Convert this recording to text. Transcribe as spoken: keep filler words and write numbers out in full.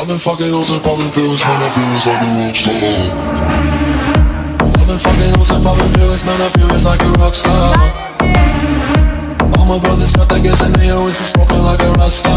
I've been fucking hoes and popping pills, man, I feel it's like a rock star. I've been fucking hoes and popping pills, man, I feel it's like a rock star. All my brothers got that gas and they always been smoking like a rock star.